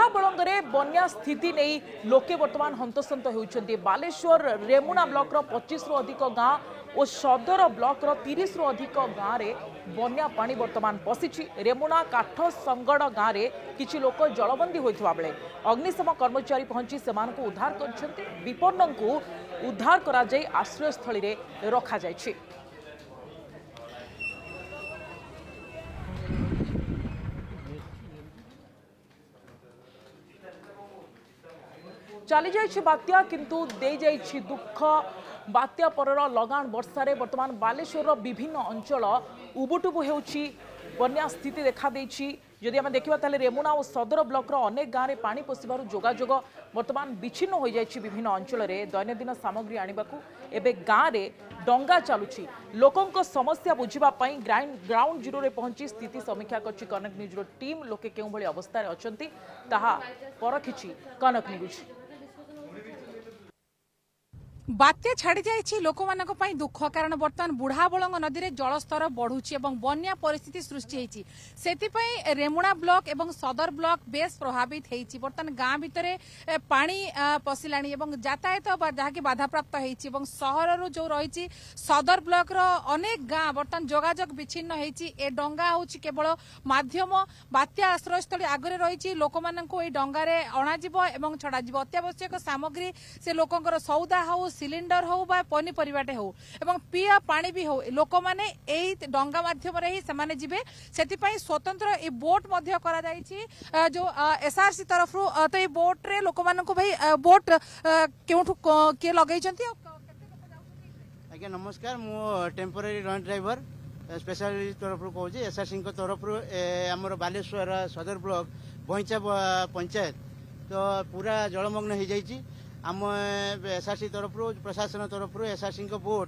बुढ़ाबलंगे बन्या स्थिति नहीं लोके बर्तमान हंतसंत होती। बालेश्वर रेमुणा ब्लॉक 25 रु अधिक गाँ और सदर ब्लॉक 30 रु अधिक गाँव में बन्या पानी बर्तमान पशिछि। रेमुणा काठ संगड़ गाँव में किछि लोक जलबंदी होइथिबा बेले अग्निशम कर्मचारी पहुंची सेमानकु उद्धार करछन्ति। विपन्नंकु उद्धार करा जाय आश्रय स्थली रे रखा जायछि। चली जाइछि बात्या किंतु दे जाइछि दुख। बात्या परर लगान वर्षारे वर्तमान बालेश्वर विभिन्न अंचल उबुटुबु हेउछि। बन्या स्थिति देखा देछि। जदि आम देखा ताले रेमुणा और सदर ब्लॉक अनेक गाँव में पानी पशिबारु जोगाजोग वर्तमान विच्छिन्न हो जाइछि। विभिन्न अंचल में दैनंदिन सामग्री आनिबाकु एबे गाँव में डंगा चलुछि। लोकंक समस्या बुझिबा पई ग्राउंड जीरो रे पहुंची स्थिति समीक्षा करछि कनक न्यूज टीम। लोके केउ भली अवस्था रे अछंती ताहा परखिछि कनक न्यूज। बात्या छाड़ी जाइछि लोक मानक पई दुख। कारण बर्तमान बुढ़ाबलंग नदी रे जलस्तर बढ़ुछि एवं बन्या परिस्थिति सृष्टि होइछि। सेति पई रेमुणा ब्लॉक एवं सदर ब्लॉक बेस प्रभावित होइछि। बर्तमान गाँ भितरे पानी पसिलाणी एवं यातायात जहाँकि बाधाप्राप्त होइछि एवं सहर जो रहिछि सदर ब्लॉक रो अनेक गाँ बर्तमान जोगाजोग विच्छिन्न होइछि। ए डंगा होछि केवल माध्यम। बात्या आश्रयस्थली आगरे रहिछि। लोक माननकु ए डंगा रे अणा जिवो एवं छडा जिवो। अत्यावश्यक सामग्री से लोकंकर सौदा हो सिलिंडर हो बा पनीपरिबाटे हो एवं पिया पानी भी हो लोक माने एई डंगा माध्यम रे ही समाने जिबे। सेति पई स्वतंत्र ए बोट मध्य करा जाईछि जो एसआरसी तरफ रु। तो ए बोट रे लोक माननको भाई बोट केउठु के लगैचंती। आज्ञा नमस्कार। मु टेम्पोरारी रन ड्राइवर स्पेशल तरफ रु कहूँ। एसआरसी तरफ रु आमर बालेश्वर सदर ब्लॉक बहिंचा पंचायत तो पूरा जलमग्न हो जाइछि। आम एसआरसी तरफ प्रशासन तरफ एसआरसी बोट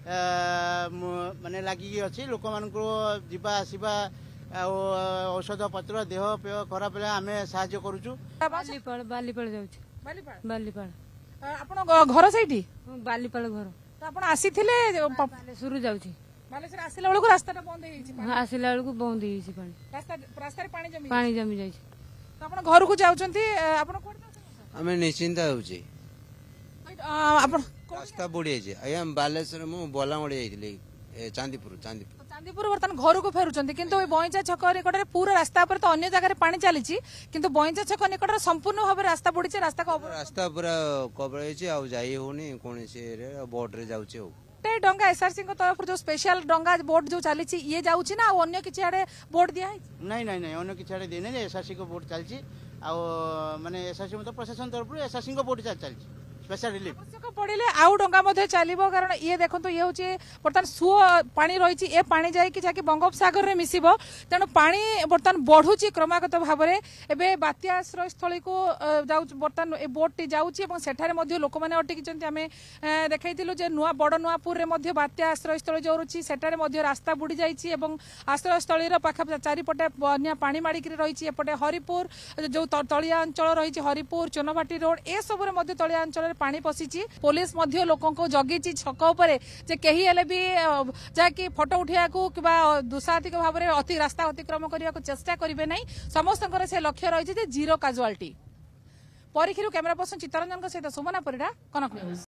माने लगी अच्छी लोक मान जीवा आसवा औषध पत्र देह पेय खराब हेल्ला आम साहाय्य करुचु। बालीपाल जाउछि। बालीपाल आपण घर सैठी बालीपाल घर तो आपण आसीथिले बालेश्वर जाउछि। बालेश्वर आसिला बेलको रास्ताटा बंद हे छि। आसिला बेलको बंद हे छि। रास्ता रे पानी जमी जाइछि। तो आपण घर को जाउछंती। आपण कोड आमे निश्चिंत होउछि। आपण रास्ता बुड़ी जाइए। आया बालेश्वर मु बोलामड़ी जाइथिले चांदीपुर बर्तमान घर को फेरुचंती किंतु बइंचा छक निकटरे पूरा रास्ता पर तो अन्य जगह पानी चलीछि किंतु बइंचा छक निकटरे संपूर्ण भाबे रास्ता बुड़ीছে। रास्ता पूरा कवर होइछि आ जाई होनी कोनसी रे बोट रे जाउछि। डंगा एसआरसी तरफ जो स्पेशल डंगा बोट जो चली ये जाऊँगी ना अन्य किसी आड़े बोट दिया है? नहीं नहीं नहीं अन्य किसी आड़े दिए एसआरसी को बोट चलती माने एसआरसी मतलब प्रशासन तरफ एसआरसी को बोट चलती स्पेशल रिलीफ पड़े आउ डंगा चलो। कारण ये देखो ये हूँ बर्तमान सुओ पानी रही ए पानी जाकि बंगोपसागर में मिसिब तेणु पानी बर्तमान बढ़ुची क्रमागत भाव में। एवं बात्या आश्रयस्थली को बर्तमान ए बोटी जाऊँगी लोक मैंने अटकी आम देखा जे नुआ बड़ नुआपुर में बात्या आश्रयस्थल जो रही से रास्ता बुड़ी जाइए। आश्रयस्थल पाखा चारिपटे बन्या पानी माड़िक रही एपटे हरिपुर जो तलिया अंचल रही हरिपुर चोनभाटी रोड ए सब तलिया अंचल पानी पशिची। पुलिस मध्य लोकों को जगी छक उपरे जे कही हेले भी जाकि फोटो उठा कि दुस्साहसिक भाव में रास्ता अतिक्रम करने को चेष्टा करेंगे नहीं। समस्त से लक्ष्य रही जीरो काजुआलिटी। परीक्षु कैमेरा पर्सन चित्तरंजन सहित सुमना परिड़ा कनक न्यूज।